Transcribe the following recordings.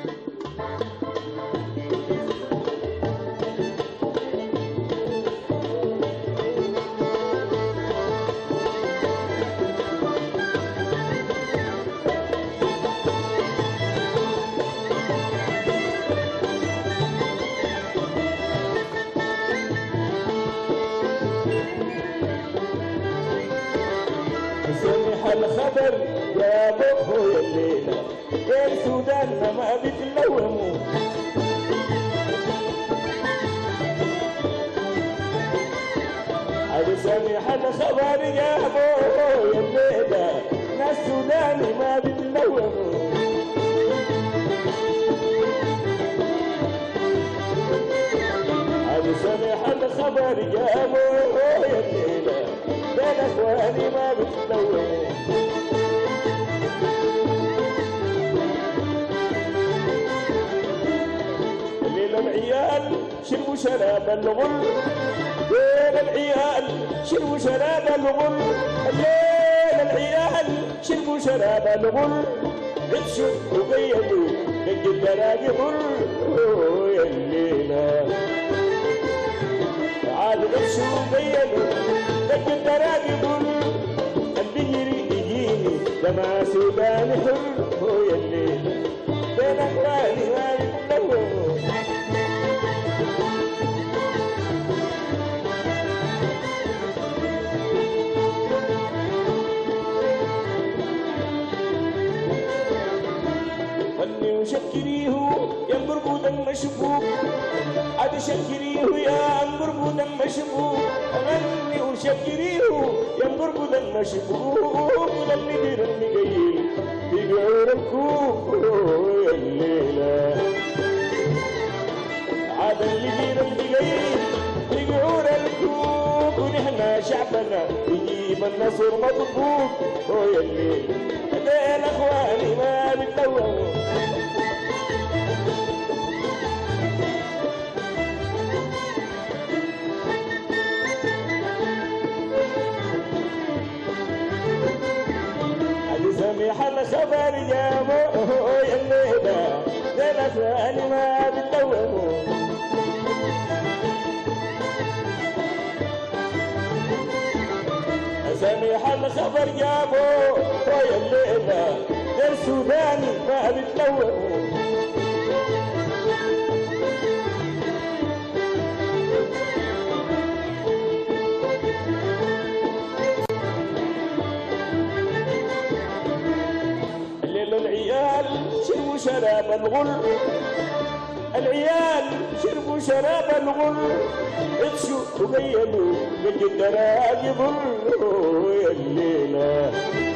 سمح الخبر يا بوه يا الليلة يا السودان ما بتلوموا عاد سمح الخبر يا بوه يا الليلة ناس سوداني ما بتلوموا عاد سمح الخبر يا بوه يا الليلة بين اخواني ما بتلوموا الليلة العيال شربوا شراب الغل بين العيال شربوا شراب الغل الليلة العيال شربوا شراب الغل عطشوا وقيدوا دق الدراجي غل يا الليلة عاد عطشوا وقيدوا دق الدراجي غل اللي يجيني لما سوداني حر يا الليلة بين اخواني ما بتلوموا شكريه يا مربوط المشبوك عاد شكريه يا مربوط المشبوك غني وشكريه يا مربوط المشبوك للي دير المقيل بيقعور الكوك يا الليلة عاد اللي دير المقيل بيقعور الكوك ونحنا شعبنا يجيب النصر مطبوك يا الليلة هذيل اخواني ما بتلوموا سمح الخبر يا بوه يا الليلة زي الاخوان ما بتلوموا سمح الخبر يا بوه يا الليلة زي السوداني ما بتلوموا العيال شربوا شراب الغل العيال شربوا شراب الغل عطشوا وقيلوا بج الدراجي ظل يا الليلة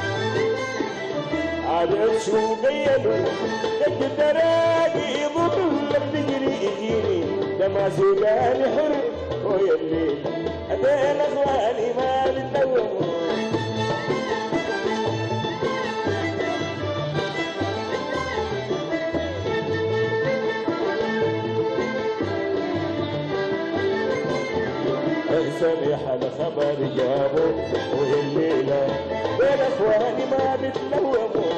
عاد عطشوا وقيلوا بج الدراجي ظل بيجري يجيني لما سوداني حر يا الليلة هذيل اخواني ما بتلوموا سمح الخبر جابوا ويا الليلة بين اخواني ما بتلوموا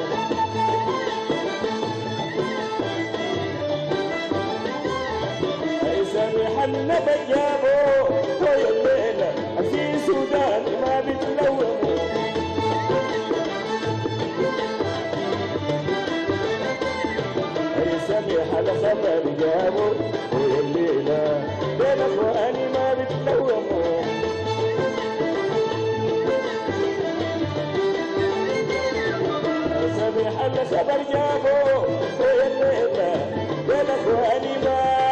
سمح النبى جابوا ويا الليلة في سودان ما بتلوموا سمح الخبر جابوا ويا الليلة بين اخواني ما بتلوموا سمح الخبر جابوا ويا الليلة بين اخواني ما